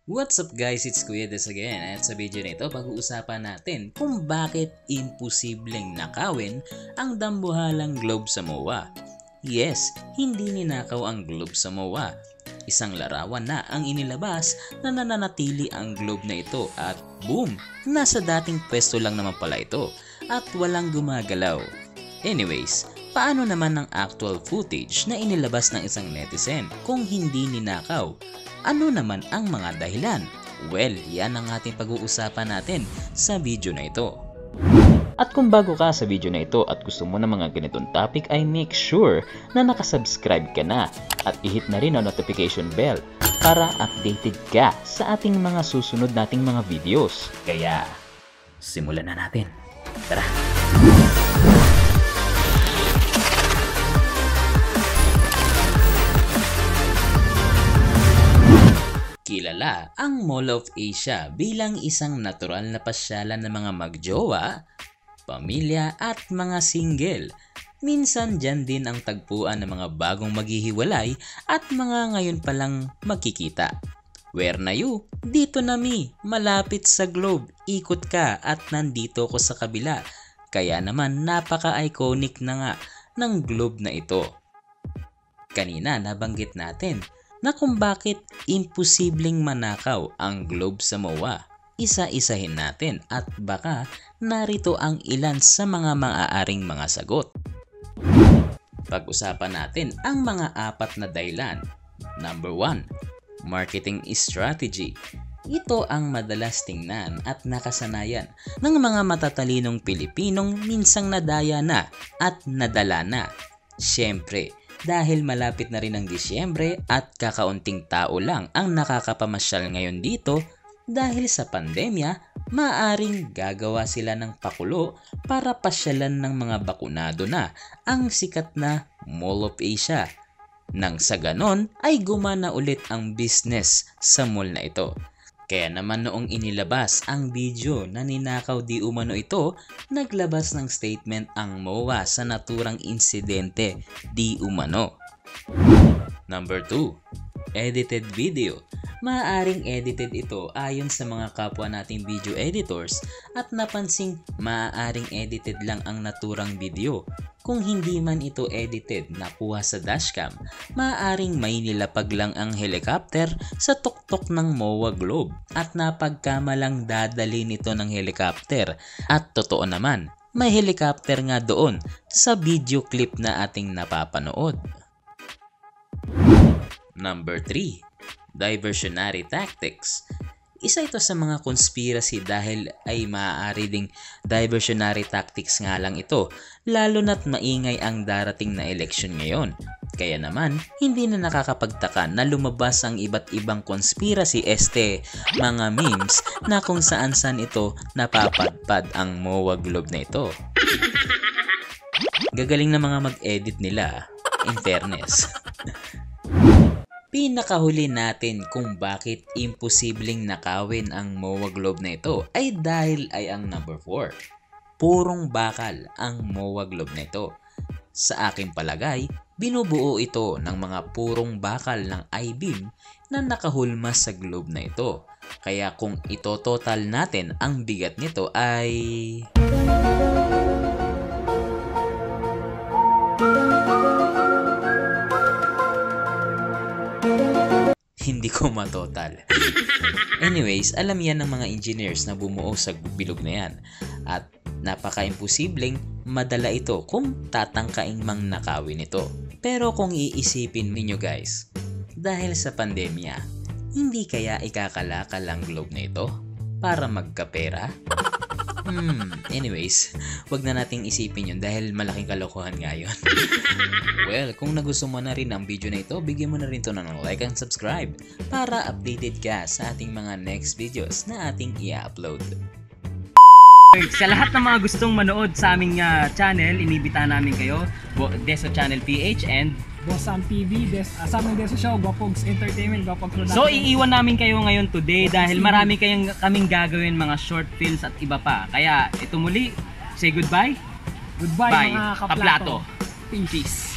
What's up guys, it's Kuya Des again at sa video na ito pag-uusapan natin kung bakit imposibleng nakawin ang dambuhalang globe sa MOA. Yes, hindi ninakaw ang globe sa MOA. Isang larawan na ang inilabas na nananatili ang globe na ito at boom, nasa dating pwesto lang naman pala ito at walang gumagalaw. Anyways, paano naman ang actual footage na inilabas ng isang netizen kung hindi ninakaw? Ano naman ang mga dahilan? Well, yan ang ating pag-uusapan natin sa video na ito. At kung bago ka sa video na ito at gusto mo ng mga ganitong topic ay make sure na nakasubscribe ka na at i-hit na rin ang notification bell para updated ka sa ating mga susunod nating mga videos. Kaya, simulan na natin. Tara! Kilala ang Mall of Asia bilang isang natural na pasyalan ng mga magjowa, pamilya at mga single. Minsan dyan din ang tagpuan ng mga bagong maghihiwalay at mga ngayon palang magkikita. Where na you? Dito na mi, malapit sa globe, ikot ka at nandito ko sa kabila. Kaya naman napaka-iconic na nga ng globe na ito. Kanina nabanggit natin na kung bakit imposibleng manakaw ang globe sa MOA. Isa-isahin natin at baka narito ang ilan sa mga maaaring mga sagot. Pag-usapan natin ang mga apat na dahilan. Number 1. Marketing strategy. Ito ang madalas tingnan at nakasanayan ng mga matatalinong Pilipinong minsang nadaya na at nadala na. Siyempre, dahil malapit na rin ang Disyembre at kakaunting tao lang ang nakakapamasyal ngayon dito dahil sa pandemya, maaaring gagawa sila ng pakulo para pasyalan ng mga bakunado na ang sikat na Mall of Asia. Nang sa ganon ay gumana ulit ang business sa mall na ito. Kaya naman noong inilabas ang video na ninakaw di umano ito, naglabas ng statement ang MOA sa naturang insidente di umano. Number 2. Edited video. Maaaring edited ito ayon sa mga kapwa nating video editors at napansing maaaring edited lang ang naturang video. Kung hindi man ito edited nakuha sa dashcam, maaaring may nilapag lang ang helicopter sa tuktok ng MOA Globe at napagkamalang dadali nito ng helicopter. At totoo naman, may helicopter nga doon sa video clip na ating napapanood. Number 3. Diversionary tactics. Isa ito sa mga conspiracy dahil ay maaari ding diversionary tactics nga lang ito, lalo na't maingay ang darating na eleksyon ngayon. Kaya naman, hindi na nakakapagtaka na lumabas ang iba't ibang conspiracy mga memes na kung saan-saan ito napapadpad ang MOA Globe na ito. Gagaling na mga mag-edit nila, in fairness. Pinakahuli natin kung bakit imposibleng nakawin ang MOA Globe na ito ay dahil ay ang number 4. Purong bakal ang MOA Globe na ito. Sa aking palagay, binubuo ito ng mga purong bakal ng I-beam na nakahulmas sa globe na ito. Kaya kung ito total natin, ang bigat nito ay hindi ko matotal. Anyways, alam yan ng mga engineers na bumuo sa bilog na yan. At napaka-imposibleng madala ito kung tatangkaing mang nakawin ito. Pero kung iisipin ninyo guys, dahil sa pandemya, hindi kaya ikakalakal ang globe na ito para magkapera? Anyways, wag na nating isipin yun dahil malaking kalokohan nga yun. Well, kung nagustuhan mo na rin ang video na ito, bigyan mo na rin ito ng like and subscribe para updated ka sa ating mga next videos na ating i-upload. Sa lahat ng mga gustong manood sa aming channel, inibitahan namin kayo, Deso Channel PH and Bosam TV, sa aming Deso Show, Gwapogs Entertainment, Gwapogs Production. So iiwan namin kayo ngayon today dahil marami kaming gagawin mga short films at iba pa. Kaya ito muli, say goodbye. Goodbye Bye. mga Kaplato. Peace. Peace.